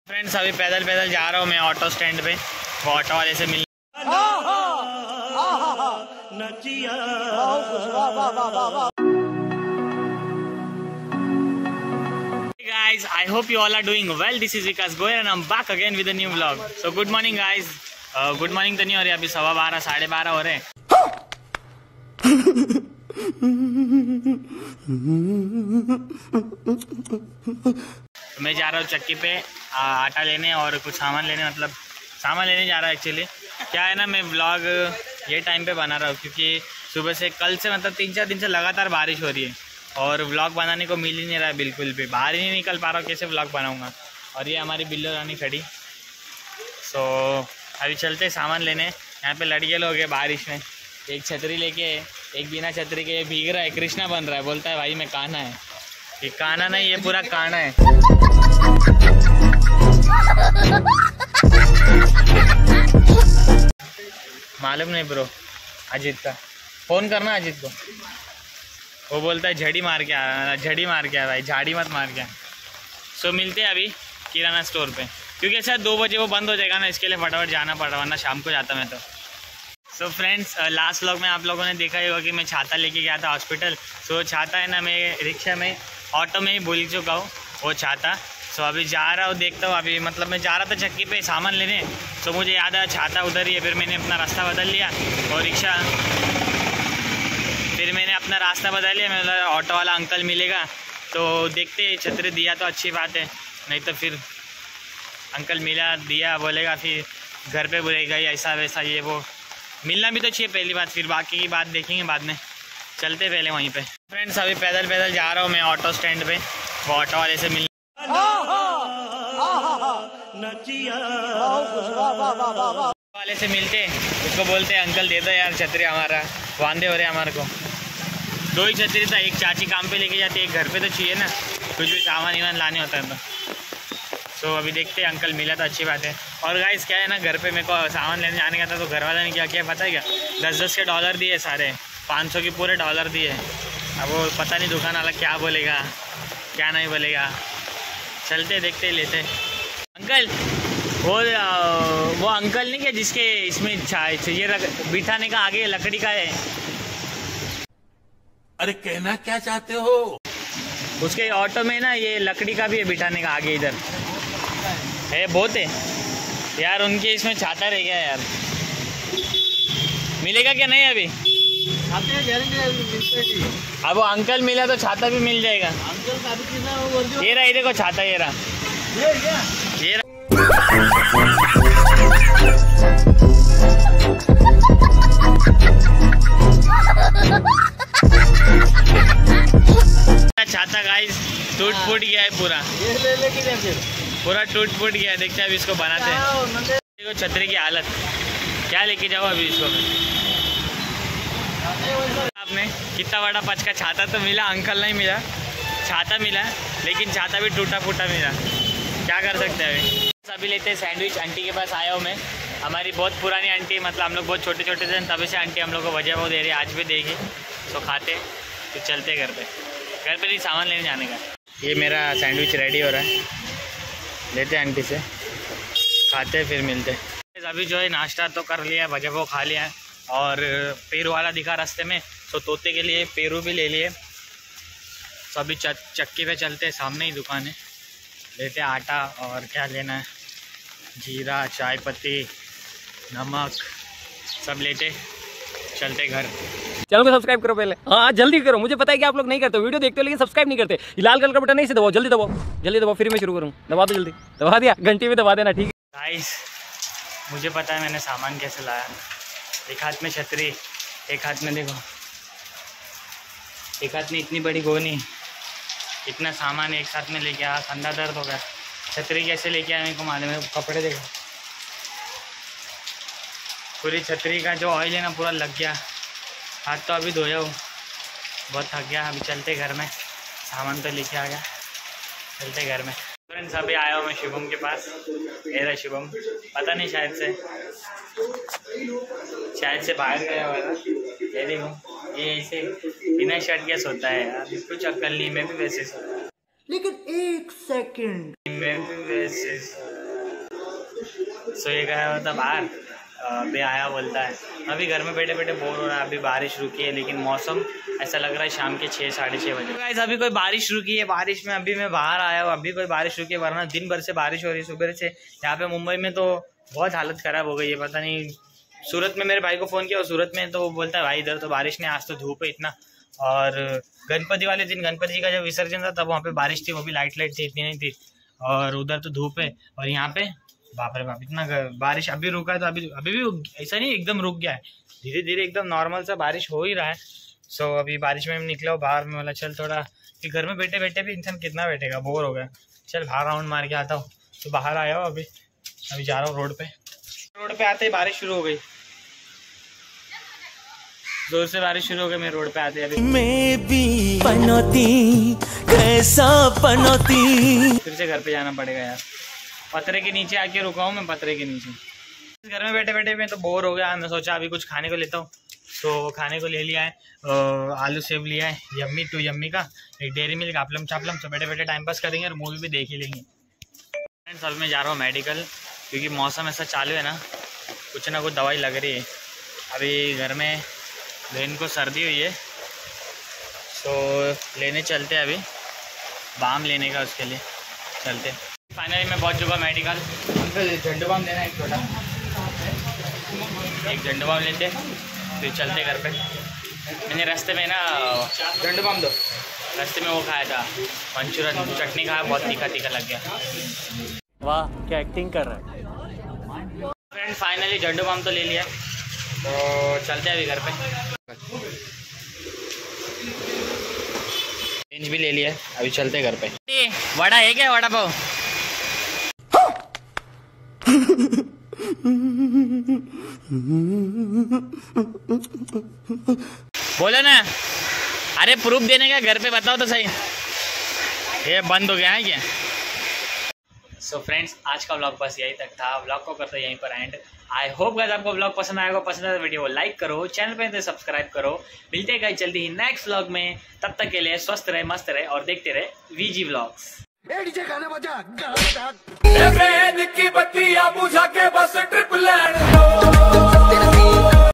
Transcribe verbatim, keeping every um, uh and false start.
Friends अभी पैदल पैदल जा रहा हूँ मैं ऑटो स्टैंड पे, वो ऑटो वाले से मिल guys, I hope you all are doing well. This is Vikas Goyal and I'm back again with a new vlog. So good morning guys. uh, good morning तो नहीं हो रही, अभी सवा बारह साढ़े बारह हो रहे हैं। मैं जा रहा हूँ चक्की पे आटा लेने और कुछ सामान लेने, मतलब सामान लेने जा रहा है एक्चुअली। क्या है ना, मैं व्लॉग ये टाइम पे बना रहा हूँ क्योंकि सुबह से कल से मतलब तीन चार दिन से लगातार बारिश हो रही है और व्लॉग बनाने को मिल ही नहीं रहा है बिल्कुल भी। बाहर ही नहीं निकल पा रहा हूँ, कैसे व्लॉग बनाऊँगा। और ये हमारी बिल्लो रानी खड़ी। सो अभी चलते सामान लेने। यहाँ पे लड़के लोग हैं बारिश में, एक छतरी लेके, एक बिना छतरी के भीग रहा है, कृष्णा बन रहा है, बोलता है भाई मैं कान्हा है। ये कान्हा नहीं, ये पूरा कान्हा है। मालूम नहीं ब्रो, अजीत का फोन करना अजीत को, वो बोलता है झड़ी मार के आ, झड़ी मार के आ भाई, झाड़ी मत मार के आ। सो मिलते हैं अभी किराना स्टोर पे, क्योंकि अच्छा दो बजे वो बंद हो जाएगा ना, इसके लिए फटाफट जाना पड़ा, वरना शाम को जाता मैं तो। सो फ्रेंड्स लास्ट व्लॉग में आप लोगों ने देखा ही होगा कि मैं छाता लेके गया था हॉस्पिटल। सो so, छाता है ना, मैं रिक्शा में ऑटो में ही भूल चुका हूँ वो छाता। सो so, अभी जा रहा हूँ, देखता हूँ अभी, मतलब मैं जा रहा था चक्की पे सामान लेने। तो so, मुझे याद आया छाता उधर ही है, फिर मैंने अपना रास्ता बदल लिया और रिक्शा, फिर मैंने अपना रास्ता बदल लिया। मैं ऑटो वाला अंकल मिलेगा तो देखते, छतरी दिया तो अच्छी बात है, नहीं तो फिर अंकल मिला दिया बोलेगा फिर घर पे बोलेगा ऐसा वैसा ये वो। मिलना भी तो चाहिए पहली बात, फिर बाकी की बात देखेंगे बाद में। चलते पहले वहीं पे। फ्रेंड्स अभी पैदल पैदल जा रहा हूँ मैं ऑटो स्टैंड पे, वो ऑटो वाले से मिल वाले से मिलते, उसको बोलते अंकल दे दो यार छतरी, हमारा वांदे हो रहे हमारे को। दो ही छतरी था, एक चाची काम पे लेके जाती है, एक घर पे तो चाहिए ना, कुछ भी सामान वामान लाने होता है तो। तो अभी देखते हैं, अंकल मिला तो अच्छी बात है। और गाइस क्या है ना, घर पे मेरे को सामान लेने जाने का था तो घर वाला ने क्या किया पता है क्या, दस दस के डॉलर दिए, सारे पाँच सौ के पूरे डॉलर दिए। अब वो पता नहीं दुकान वाला क्या बोलेगा क्या नहीं बोलेगा, चलते देखते लेते। अंकल वो वो अंकल नहीं क्या जिसके इसमें ये बिठाने का आगे लकड़ी का है? अरे कहना क्या चाहते हो? उसके ऑटो में ना ये लकड़ी का भी है बिठाने का आगे, इधर है बहुत है यार। उनके इसमें छाता रह गया यार, मिलेगा क्या नहीं अभी? अब वो अंकल मिला तो छाता भी मिल जाएगा। ये रहा, ये देखो छाता, ये रहा, ये रहा। छाता गाइस टूट फूट गया है पूरा, पूरा टूट फूट गया है। देखते हैं अभी इसको बनाते हैं। देखो छतरी की हालत, क्या लेके जाओ अभी इसको। आपने कितना बड़ा पच का छाता तो मिला, अंकल नहीं मिला, छाता मिला, लेकिन छाता भी टूटा फूटा मिला, क्या कर सकते हैं अभी। अभी लेते हैं सैंडविच। आंटी के पास आया हूँ मैं, हमारी बहुत पुरानी आंटी, मतलब हम लोग बहुत छोटे छोटे थे तभी से आंटी हम लोग को वजह वो दे रही है, आज भी देगी। तो खाते तो चलते घर पे, घर पे नहीं सामान लेने जाने का। ये मेरा सैंडविच रेडी हो रहा है, लेते आंटी से, खाते फिर मिलते। अभी जो है नाश्ता तो कर लिया, वजह वो खा लिया है, और पेरू वाला दिखा रास्ते में, तो तोते के लिए पेरू भी ले लिए। तो अभी चक्की पे चलते, सामने ही दुकान है, लेते आटा और क्या लेना है, जीरा, चाय पत्ती, नमक सब लेते, चलते घर। चैनल को सब्सक्राइब करो पहले, हाँ जल्दी करो, मुझे पता है कि आप लोग नहीं करते, वीडियो देखते हो लेकिन सब्सक्राइब नहीं करते। लाल कलर का बटन नहीं से दबाओ, जल्दी दबाओ, जल्दी दबाओ, फिर मैं शुरू करूँ। दबा दो जल्दी, दबा दिया, घंटी में दबा देना, ठीक है गाइस। मुझे पता है मैंने सामान कैसे लाया। एक हाथ में छतरी, एक हाथ में देखो, एक हाथ में इतनी बड़ी गोनी, इतना सामान एक साथ में लेके आया, कंधा दर्द हो गया। छतरी कैसे लेके आया मेरे को मालूम है, कपड़े देखो, पूरी छतरी का जो ऑयल है ना पूरा लग गया। हाथ तो अभी धोया हूँ, बहुत थक गया। अभी चलते घर में, सामान तो लेके आ गया, चलते घर में। फ्रेंड्स अभी आया हूँ मैं शुभम के पास, ये रहा शुभम, पता नहीं शायद से शायद से बाहर गया हुआ था। ये देखो, ये ऐसे बिना शर्ट के सोता है यार, कुछ अक्ल नहीं, मैं भी वैसे सोता, लेकिन एक सेकंड मैं भी वैसे सो ये गया होता बाहर, अभी आया बोलता है अभी घर में बैठे बैठे बोर हो रहा है। अभी बारिश रुकी है लेकिन मौसम ऐसा लग रहा है शाम के छः साढ़े छः बजे। गाइस अभी कोई बारिश रुकी है, बारिश में अभी मैं बाहर आया हूँ, अभी कोई बारिश रुकी है, वरना दिन भर से बारिश हो रही है सुबह से। यहाँ पे मुंबई में तो बहुत हालत ख़राब हो गई है, पता नहीं। सूरत में मेरे भाई को फ़ोन किया और सूरत में तो वो बोलता है भाई इधर तो बारिश नहीं, आज तो धूप है इतना। और गणपति वाले दिन गणपति जी का जब विसर्जन था तब वहाँ पे बारिश थी, वो भी लाइट लाइट थी, इतनी नहीं थी। और उधर तो धूप है और यहाँ पे बाप रे बाप इतना बारिश। अभी रुका है तो अभी अभी भी ऐसा नहीं एकदम रुक गया है, धीरे धीरे एकदम नॉर्मल सा बारिश हो ही रहा है। सो अभी बारिश में निकला हूँ बाहर में, बोला चल थोड़ा कि घर में बैठे बैठे भी इंसान कितना बैठेगा, बोर हो गया, चल बाहर राउंड मार के आता हूँ। तो बाहर आया हूँ, अभी अभी जा रहा हूँ रोड पे। रोड पे आते ही बारिश शुरू हो गई, जोर से बारिश शुरू हो गई। मैं रोड पे आते अभी मैं भी पनौती कैसा पनौती। फिर से घर पे जाना पड़ेगा यार। पतरे के नीचे आके रुका हूँ मैं, पतरे के नीचे। घर में बैठे बैठे मैं तो बोर हो गया। मैं सोचा अभी कुछ खाने को लेता हूँ, तो खाने को ले लिया है, आलू सेव लिया है यम्मी टू यम्मी का, एक डेयरी मिल्क, आपलम चापलम। तो बैठे बैठे टाइम पास करेंगे और मूवी भी देख ही लेंगे। फ्रेंड्स अब मैं जा रहा हूँ मेडिकल, क्योंकि मौसम ऐसा चालू है ना, कुछ ना कुछ दवाई लग रही है। अभी घर में बहन को सर्दी हुई है, तो लेने चलते हैं अभी, बाम लेने का, उसके लिए चलते। फाइनली मैं पहुंच चुका मेडिकल। हमको झंडू बाम देना है एक छोटा, एक झंडू बाम लेते फिर चलते घर पे। मैंने रास्ते में ना झंडू बाम दो, रास्ते में वो खाया था मंचूरियन चटनी खाया, बहुत तीखा तीखा लग गया। वाह क्या एक्टिंग कर रहा है। फ्रेंड फाइनली झंडू बाम तो ले लिया, तो चलते हैं अभी घर पे। रेंज भी ले लिया है, अभी चलते घर पे। वड़ा है क्या, वड़ा पाव? बोलो ना, अरे प्रूफ देने का घर पे बताओ तो सही। ये बंद हो गया है क्या? सो so फ्रेंड्स आज का व्लॉग बस यही तक था। व्लॉग को करते यहीं पर एंड। आई होप गाइस आपको व्लॉग पसंद आएगा, पसंद आए तो वीडियो को लाइक करो, चैनल पे तो सब्सक्राइब करो। मिलते हैं गाइस जल्दी ही नेक्स्ट व्लॉग में, तब तक के लिए स्वस्थ रहे, मस्त रहे और देखते रहे वीजी व्लॉग्स। की बत्तियां बुझा के बस ट्रिप लैंड